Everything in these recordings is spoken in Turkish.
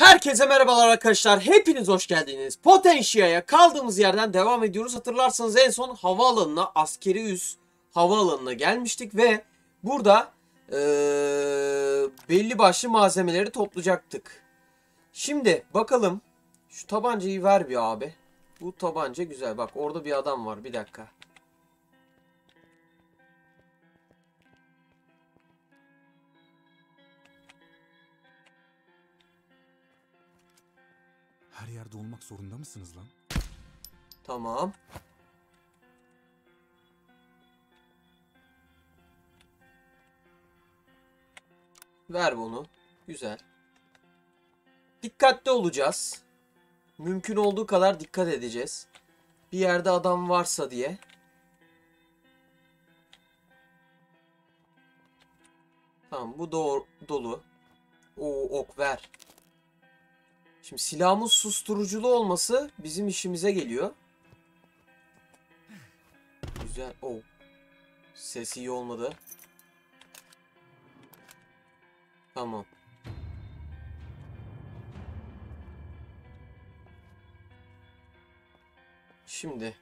Herkese merhabalar arkadaşlar. Hepiniz hoş geldiniz. Potentia'ya kaldığımız yerden devam ediyoruz. Hatırlarsanız en son havaalanına, askeri üs havaalanına gelmiştik ve burada belli başlı malzemeleri toplayacaktık. Şimdi bakalım. Şu tabancayı ver bir abi. Bu tabanca güzel. Bak orada bir adam var. Bir dakika. Her yerde olmak zorunda mısınız lan? Tamam. Ver bunu. Güzel. Dikkatli olacağız. Mümkün olduğu kadar dikkat edeceğiz. Bir yerde adam varsa diye. Tamam, bu dolu. Oo, ok ver. Şimdi silahımız susturuculu olması bizim işimize geliyor. Güzel. Oo. Ses iyi olmadı. Tamam. Şimdi.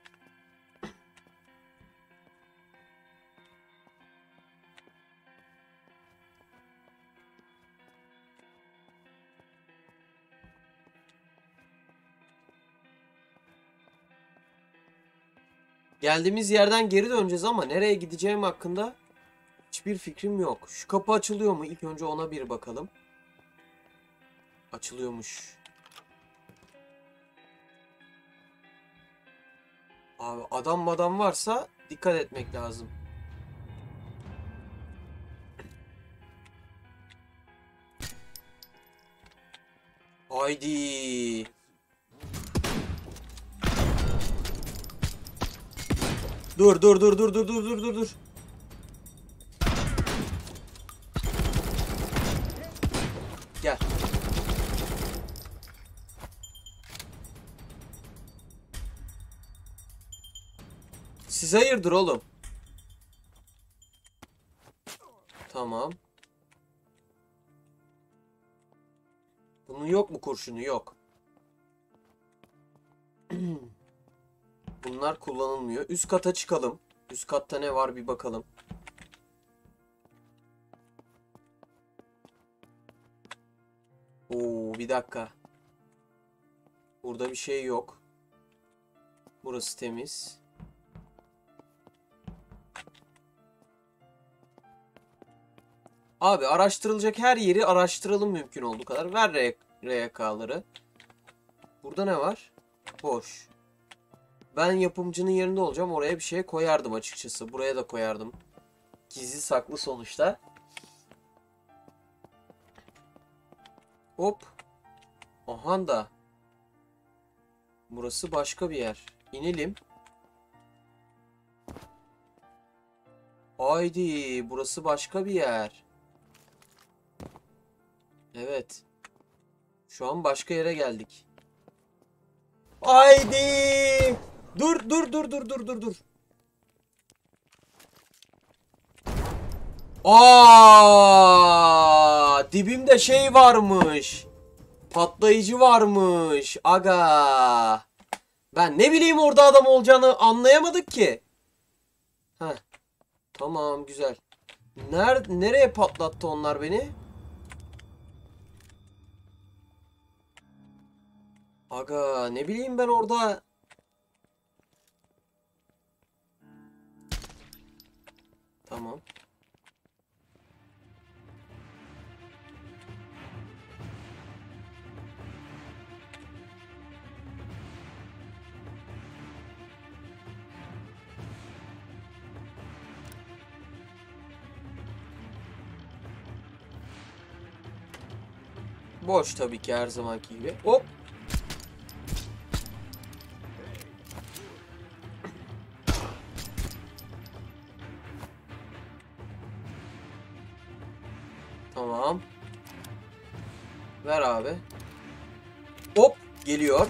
Geldiğimiz yerden geri döneceğiz ama nereye gideceğim hakkında hiçbir fikrim yok. Şu kapı açılıyor mu? İlk önce ona bir bakalım. Açılıyormuş. Abi adam varsa dikkat etmek lazım. Haydi. Dur. Gel. Siz hayırdır oğlum? Tamam. Bunun yok mu kurşunu? Yok. Bunlar kullanılmıyor. Üst kata çıkalım. Üst katta ne var bir bakalım. Oo, bir dakika. Burada bir şey yok. Burası temiz. Abi araştırılacak her yeri araştıralım mümkün olduğu kadar. Ver RK'ları. Burada ne var? Boş. Ben yapımcının yerinde olacağım. Oraya bir şey koyardım açıkçası. Buraya da koyardım. Gizli saklı sonuçta. Hop. Aha da. Burası başka bir yer. İnelim. Haydi. Burası başka bir yer. Evet. Şu an başka yere geldik. Haydi. Dur. Dibimde şey varmış. Patlayıcı varmış. Aga. Ben ne bileyim orada adam olacağını anlayamadık ki. Heh. Tamam, güzel. Nereye patlattı onlar beni? Aga ne bileyim ben orada. Tamam. Boş tabii ki her zamanki gibi. Hop. Tamam. Ver abi. Hop. Geliyor.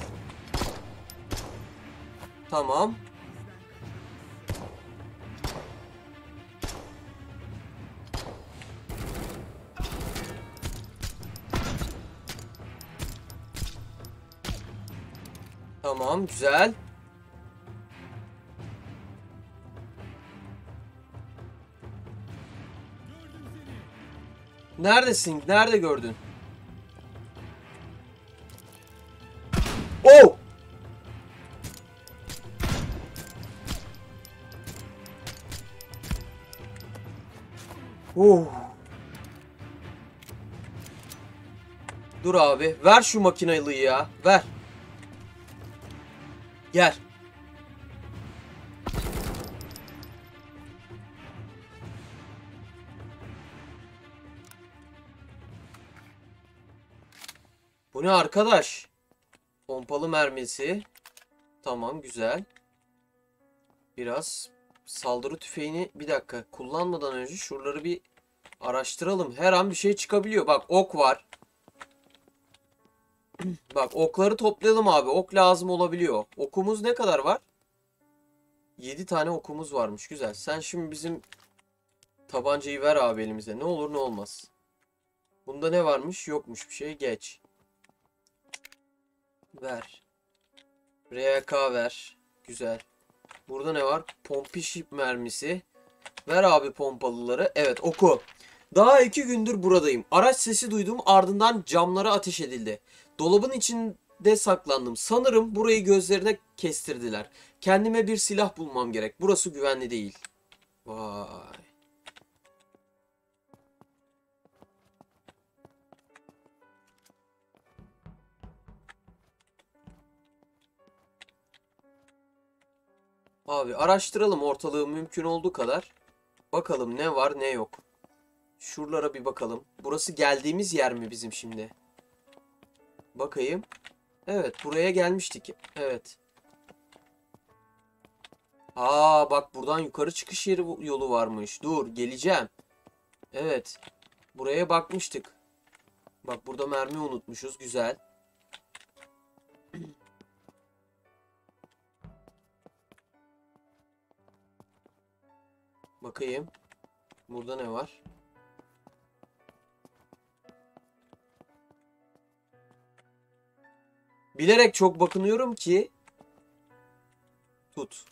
Tamam. Tamam, güzel. Neredesin? Nerede gördün? Oh! Oh! Dur abi. Ver şu makinalıyı ya. Ver. Gel. Bu ne arkadaş? Pompalı mermisi. Tamam, güzel. Biraz saldırı tüfeğini bir dakika kullanmadan önce şuraları bir araştıralım. Her an bir şey çıkabiliyor. Bak, ok var. Bak, okları toplayalım abi. Ok lazım olabiliyor. Okumuz ne kadar var? 7 tane okumuz varmış. Güzel. Sen şimdi bizim tabancayı ver abi elimize. Ne olur ne olmaz. Bunda ne varmış? Yokmuş bir şey. Geç. Ver. RK ver. Güzel. Burada ne var? Pompişip mermisi. Ver abi pompalıları. Evet, oku. Daha 2 gündür buradayım. Araç sesi duydum, ardından camlara ateş edildi. Dolabın içinde saklandım. Sanırım burayı gözlerine kestirdiler. Kendime bir silah bulmam gerek. Burası güvenli değil. Vay. Abi araştıralım ortalığı mümkün olduğu kadar. Bakalım ne var ne yok. Şuralara bir bakalım. Burası geldiğimiz yer mi bizim şimdi? Bakayım. Evet, buraya gelmiştik. Evet. Aa bak, buradan yukarı çıkış yeri yolu varmış. Dur, geleceğim. Evet. Buraya bakmıştık. Bak, burada mermi unutmuşuz. Güzel. Bakayım. Burada ne var? Bilerek çok bakınıyorum ki tut.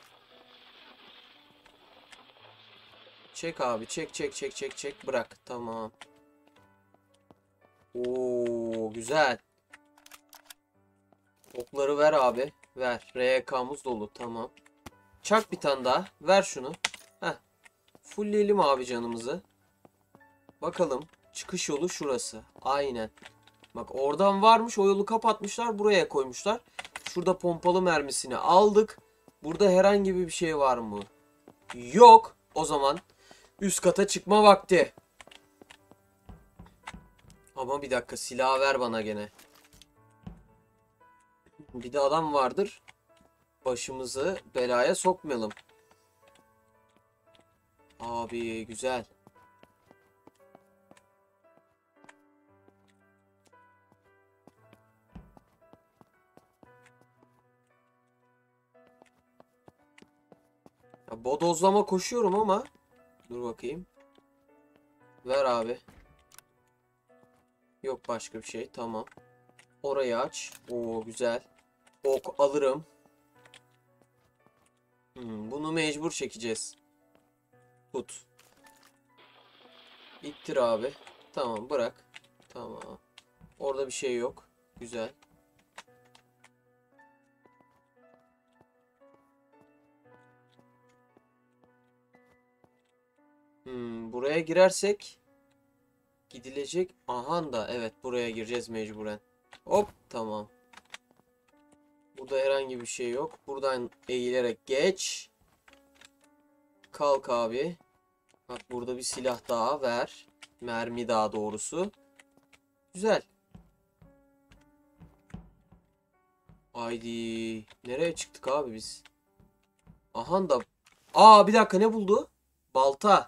Çek abi. Çek çek çek çek çek. Bırak. Tamam. Oo güzel. Okları ver abi. Ver. RK'mız dolu. Tamam. Çak bir tane daha. Ver şunu. Heh. Fullleyelim abi canımızı. Bakalım. Çıkış yolu şurası. Aynen. Bak, oradan varmış. O yolu kapatmışlar. Buraya koymuşlar. Şurada pompalı mermisini aldık. Burada herhangi bir şey var mı? Yok. O zaman üst kata çıkma vakti. Ama bir dakika, silahı ver bana gene. Bir de adam vardır. Başımızı belaya sokmayalım. Abi güzel. Ya, bodozlama koşuyorum ama. Dur bakayım. Ver abi. Yok başka bir şey. Tamam. Orayı aç. Oo güzel. Ok alırım. Bunu mecbur çekeceğiz. Tut. İttir abi. Tamam, bırak. Tamam. Orada bir şey yok. Güzel. Buraya girersek gidilecek. Aha da evet, buraya gireceğiz mecburen. Hop tamam. Burada herhangi bir şey yok. Buradan eğilerek geç. Kalk abi. Bak, burada bir silah daha ver. Mermi daha doğrusu. Güzel. Haydi. Nereye çıktık abi biz? Aha da. Aa bir dakika, ne buldu? Balta.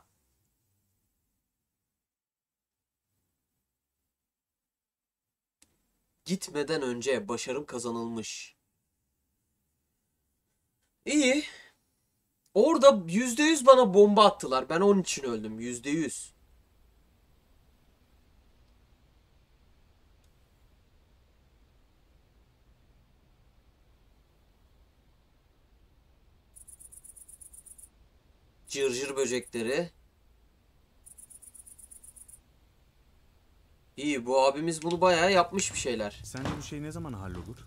Gitmeden önce başarım kazanılmış. İyi. Orada %100 bana bomba attılar. Ben onun için öldüm. %100. Cırcır böcekleri. İyi, bu abimiz bunu bayağı yapmış bir şeyler. Sence bu şey ne zaman hallolur?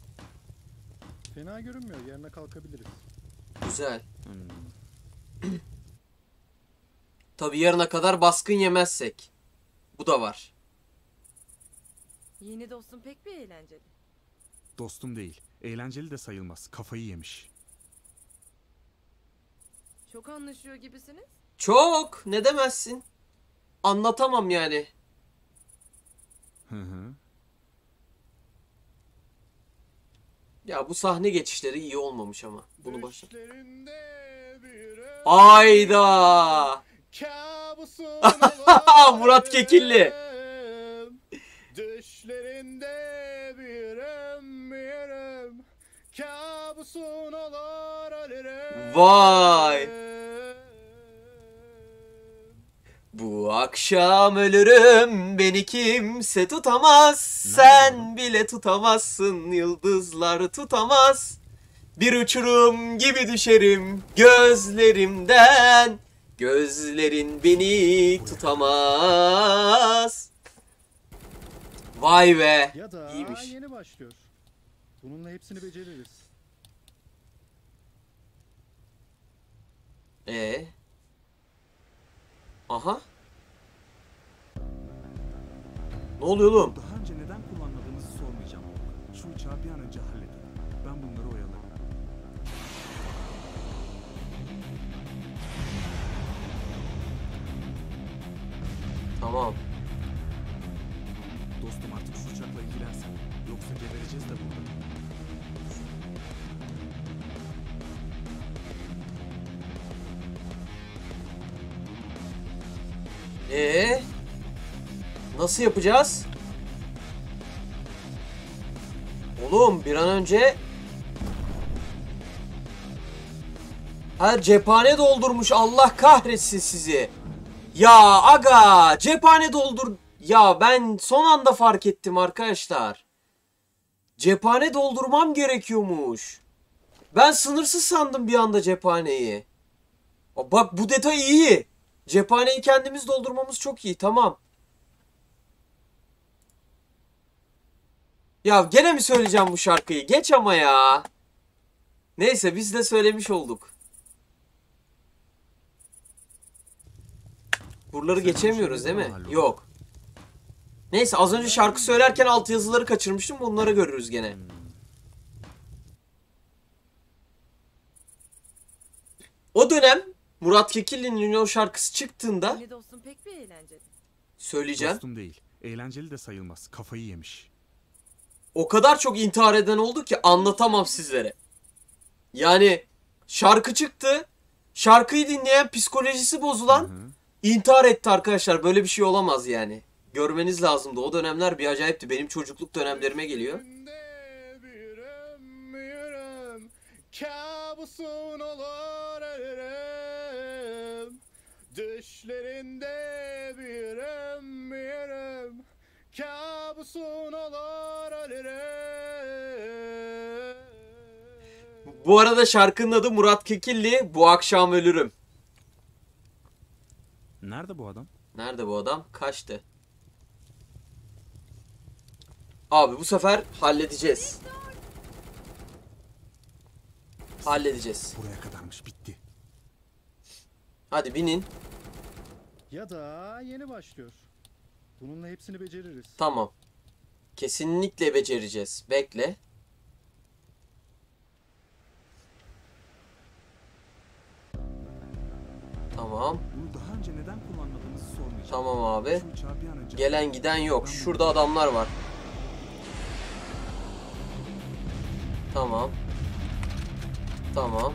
Fena görünmüyor. Yerine kalkabiliriz. Güzel. Hmm. Tabii yarına kadar baskın yemezsek. Bu da var. Yeni dostum pek bir eğlenceli. Dostum değil. Eğlenceli de sayılmaz. Kafayı yemiş. Çok anlaşıyor gibisiniz. Çok. Ne demezsin? Anlatamam yani. Hı hı. Ya bu sahne geçişleri iyi olmamış ama. Bunu başla. Düşlerinde bir ömrüm, Ayda. kabusun Murat Kekilli. olarım. Düşlerinde bir ömrüm, kabusun olur ölürüm. Vay. Bu akşam ölürüm, beni kimse tutamaz. Sen bile tutamazsın, yıldızlar tutamaz. Bir uçurum gibi düşerim gözlerimden. Gözlerin beni tutamaz. Vay be. Ya da İyiymiş. yeni başlıyor. Bununla hepsini beceririz. Aha. Ne oluyor oğlum? Daha önce neden kullanmadığınızı sormayacağım. Şu uçağı bir an önce halledin. Ben bunları oyalarım. Tamam. Dostum artık şu uçakla ilgilensen. Yoksa gebereceğiz de burada. Nasıl yapacağız? Oğlum bir an önce... Ha, cephane doldurmuş, Allah kahretsin sizi. Ya aga, cephane doldur... Ya ben son anda fark ettim arkadaşlar. Cephane doldurmam gerekiyormuş. Ben sınırsız sandım bir anda cephaneyi. Bak bu detay iyi. Cephaneyi kendimiz doldurmamız çok iyi, tamam. Ya gene mi söyleyeceğim bu şarkıyı? Geç ama ya. Neyse biz de söylemiş olduk. Buraları geçemiyoruz değil mi? Yok. Neyse az önce şarkı söylerken altyazıları kaçırmıştım. Bunları görürüz gene. O dönem Murat Kekilli'nin o şarkısı çıktığında Yeni dostum pek bir eğlenceli. söyleyeceğim. Dostum değil. Eğlenceli de sayılmaz. Kafayı yemiş. O kadar çok intihar eden oldu ki anlatamam sizlere. Yani şarkı çıktı. Şarkıyı dinleyen, psikolojisi bozulan Hı hı. intihar etti arkadaşlar. Böyle bir şey olamaz yani. Görmeniz lazımdı. O dönemler bir acayipti. Benim çocukluk dönemlerime geliyor. Düşlerinde bir ömrüm, kabusun olur ölürüm. Düşlerinde bir ömrüm, kabusun olur ölürüm. Bu arada şarkının adı Murat Kekilli. Bu akşam ölürüm. Nerede bu adam? Nerede bu adam? Kaçtı. Abi bu sefer halledeceğiz. Halledeceğiz. Buraya kadarmış. Bitti. Hadi binin. Ya da yeni başlıyor. Bununla hepsini beceririz. Tamam. Kesinlikle becereceğiz. Bekle. Tamam. Bunu daha önce neden kullanmadığınızı sormayacağım. Tamam abi. Şu uçağı bir an önce... Gelen giden yok. Şurada adamlar var. Tamam. Tamam.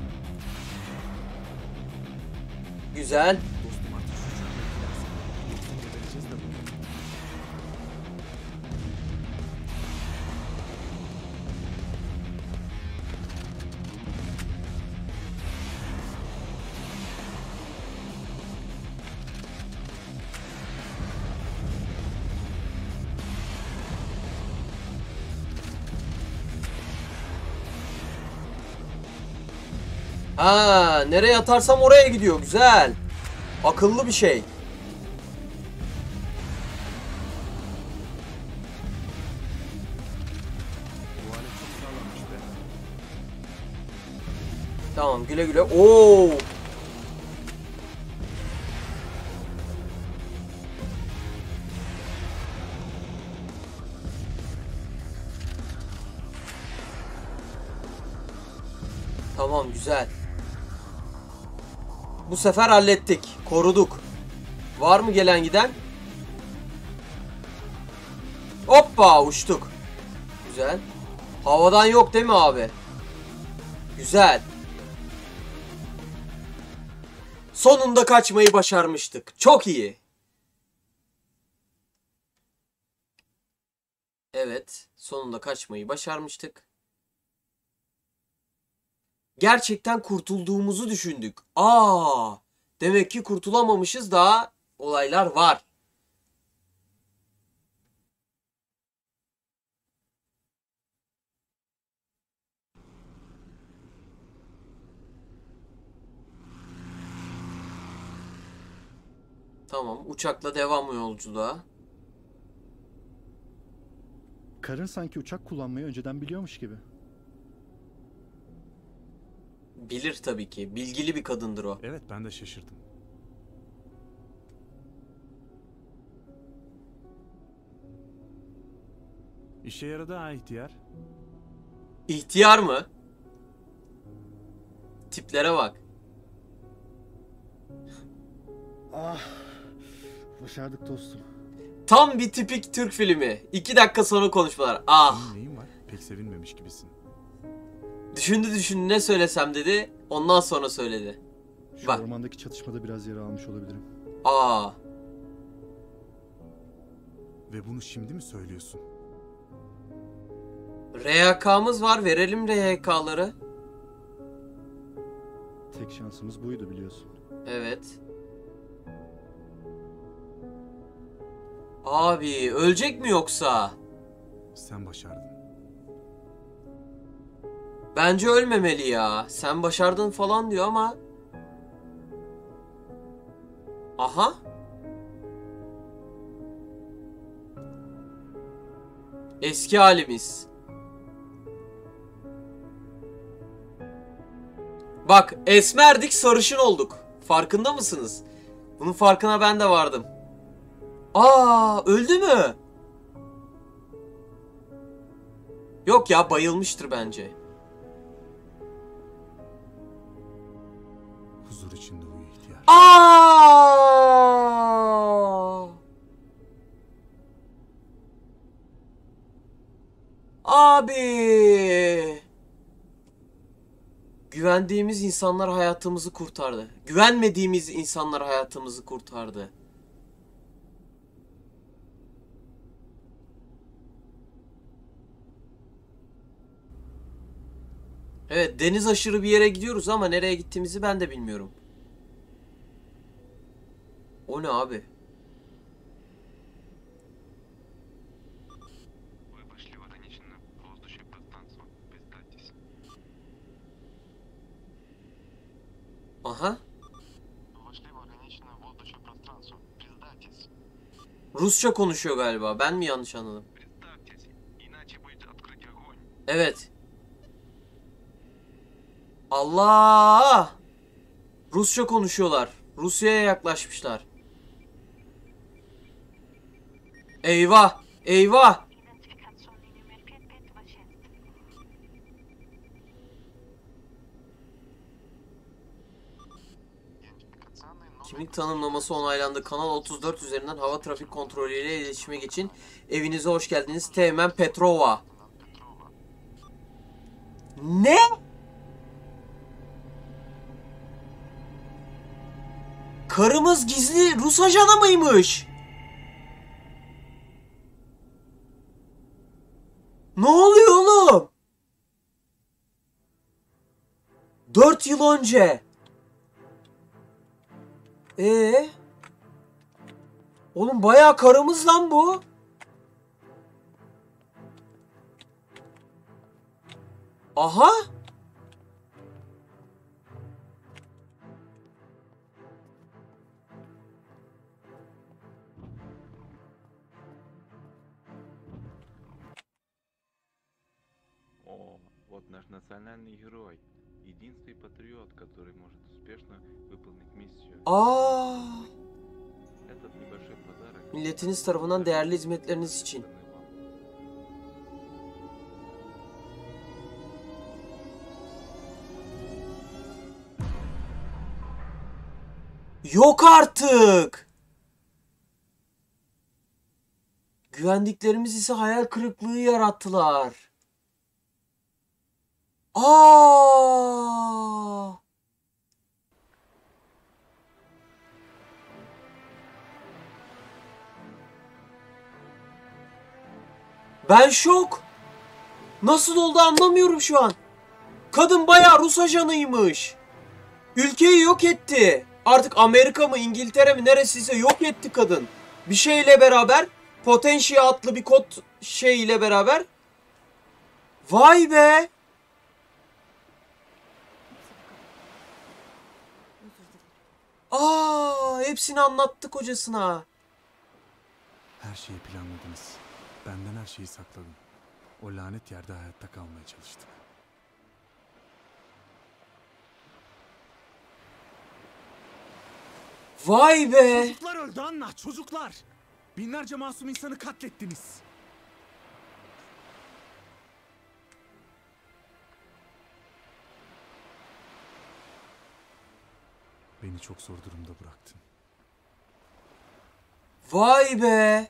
Güzel. Dostum artık şu uçakla ilgilensen. Yoksa gebereceğiz de burada. Ha, nereye atarsam oraya gidiyor. Güzel. Akıllı bir şey. Bu alet çok sağlammış be. Tamam, güle güle. Oo! Tamam, güzel. Bu sefer hallettik. Koruduk. Var mı gelen giden? Hoppa, uçtuk. Güzel. Havadan yok değil mi abi? Güzel. Sonunda kaçmayı başarmıştık. Çok iyi. Evet, sonunda kaçmayı başarmıştık. Gerçekten kurtulduğumuzu düşündük. Demek ki kurtulamamışız, daha olaylar var. Tamam, uçakla devam yolculuğa. Karın sanki uçak kullanmayı önceden biliyormuş gibi. Bilir tabii ki. Bilgili bir kadındır o. Evet, ben de şaşırdım. İşe yaradı ha ihtiyar. İhtiyar mı? Tiplere bak. Ah, başardık dostum. Tam bir tipik Türk filmi. 2 dakika sonra konuşmalar. Ah. Senin neyin var? Pek sevinmemiş gibisin. Düşündü ne söylesem dedi. Ondan sonra söyledi. Şu Bak. ormandaki çatışmada biraz yara almış olabilirim. Aa. Ve bunu şimdi mi söylüyorsun? RYK'mız var. Verelim RYK'ları. Tek şansımız buydu biliyorsun. Evet. Abi ölecek mi yoksa? Sen başardın. Bence ölmemeli ya. Sen başardın falan diyor ama. Aha. Eski halimiz. Bak, esmerdik, sarışın olduk. Farkında mısınız? Bunun farkına ben de vardım. Öldü mü? Yok ya, bayılmıştır bence. Huzur içinde uyu ihtiyar. Abi. Güvendiğimiz insanlar hayatımızı kurtardı. Güvenmediğimiz insanlar hayatımızı kurtardı. Evet, deniz aşırı bir yere gidiyoruz ama nereye gittiğimizi ben de bilmiyorum. O ne abi? Вы вышли в ограниченное воздушное пространство. Представьтесь. Aha. Вошли в ограниченное воздушное пространство. Представьтесь. Rusça konuşuyor galiba. Ben mi yanlış anladım? Представьтесь, иначе будет открыть огонь. Evet. Allah! Rusça konuşuyorlar. Rusya'ya yaklaşmışlar. Eyvah! Eyvah! Идентификационный номер 5526. Идентификационный номер. Kimlik tanımlaması onaylandı. Kanal 34 üzerinden hava trafik kontrolü ile iletişime geçin. Evinize hoş geldiniz. Teğmen Petrova. Петрова. Ne? Karımız gizli Rus ajanı mıymış? Ne oluyor oğlum? 4 yıl önce. Oğlum bayağı karımız lan bu. Aha. Вот наш национальный герой. Единственный патриот, который может успешно выполнить миссию. Aa, Этот небольшой подарок... milletiniz tarafından değerli hizmetleriniz için. Yok artık. Güvendiklerimiz ise hayal kırıklığı yarattılar. Aa! Ben şok. Nasıl oldu anlamıyorum şu an. Kadın bayağı Rus ajanıymış. Ülkeyi yok etti. Artık Amerika mı İngiltere mi neresiyse yok etti kadın. Bir şeyle beraber, Potentia adlı bir kod şeyle beraber. Vay be. Aa, hepsini anlattı kocasına. Her şeyi planladınız. Benden her şeyi sakladın. O lanet yerde hayatta kalmaya çalıştık. Vay be. Çocuklar öldü Anna, çocuklar! Binlerce masum insanı katlettiniz. Beni çok zor durumda bıraktın. Vay be.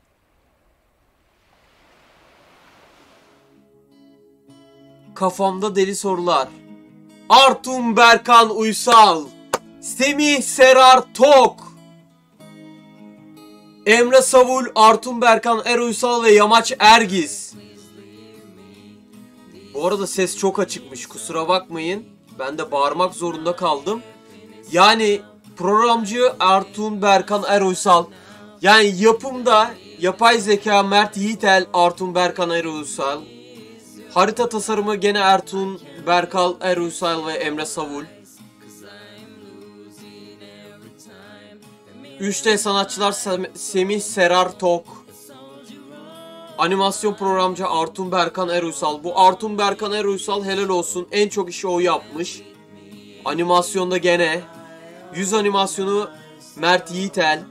Kafamda deli sorular. Artun Berkan Uysal, Semih Serar Tok, Emre Savul, Artun Berkan Eruysal ve Yamaç Ergiz. Bu arada ses çok açıkmış, kusura bakmayın. Ben de bağırmak zorunda kaldım. Yani programcı Artun Berkan Eruysal. Yani yapımda yapay zeka Mert Yiğitel, Artun Berkan Eruysal. Harita tasarımı gene Ertuğrul Berkal Eruysal ve Emre Savul. 3D sanatçılar Semih Serar Tok. Animasyon programcı Artun Berkan Eruysal. Bu Artun Berkan Eruysal helal olsun. En çok işi o yapmış. Animasyonda gene. Yüz animasyonu Mert Yiğitel.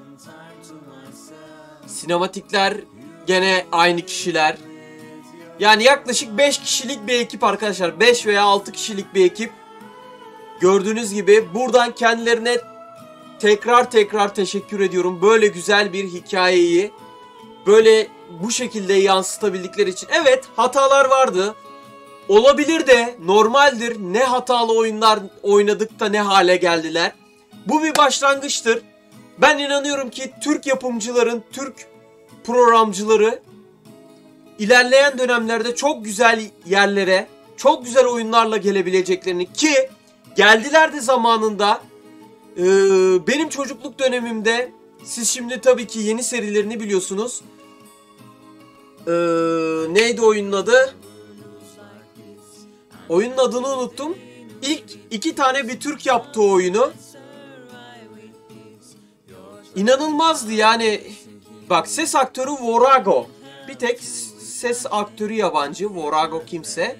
Sinematikler gene aynı kişiler. Yani yaklaşık 5 kişilik bir ekip arkadaşlar. 5 veya 6 kişilik bir ekip. Gördüğünüz gibi buradan kendilerine tekrar teşekkür ediyorum. Böyle güzel bir hikayeyi böyle bu şekilde yansıtabildikleri için. Evet, hatalar vardı. Olabilir de, normaldir. Ne hatalı oyunlar oynadık da ne hale geldiler. Bu bir başlangıçtır. Ben inanıyorum ki Türk yapımcıların, Türk programcıları İlerleyen dönemlerde çok güzel yerlere, çok güzel oyunlarla gelebileceklerini, ki geldiler de zamanında. Benim çocukluk dönemimde, siz şimdi tabii ki yeni serilerini biliyorsunuz. Neydi oyunun adı? Oyunun adını unuttum. İlk 2 tane bir Türk yaptığı oyunu. İnanılmazdı yani. Bak, ses aktörü Vorago. Bir tek ses aktörü yabancı. Vorago kimse.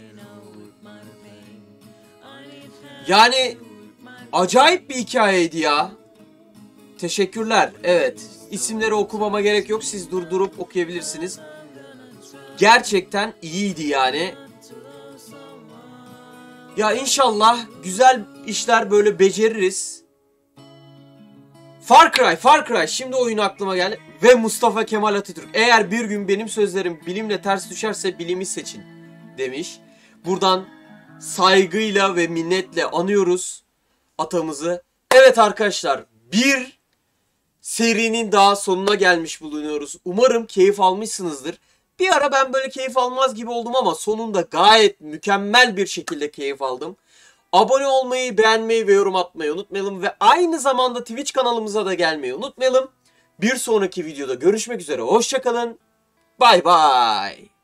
Yani acayip bir hikayeydi ya. Teşekkürler. Evet. İsimleri okumama gerek yok. Siz durdurup okuyabilirsiniz. Gerçekten iyiydi yani. Ya inşallah güzel işler böyle beceririz. Far Cry. Şimdi oyun aklıma geldi. Ve Mustafa Kemal Atatürk. Eğer bir gün benim sözlerim bilimle ters düşerse bilimi seçin demiş. Buradan saygıyla ve minnetle anıyoruz atamızı. Evet arkadaşlar, bir serinin daha sonuna gelmiş bulunuyoruz. Umarım keyif almışsınızdır. Bir ara ben böyle keyif almaz gibi oldum ama sonunda gayet mükemmel bir şekilde keyif aldım. Abone olmayı, beğenmeyi ve yorum atmayı unutmayalım. Ve aynı zamanda Twitch kanalımıza da gelmeyi unutmayalım. Bir sonraki videoda görüşmek üzere. Hoşça kalın. Bay bay.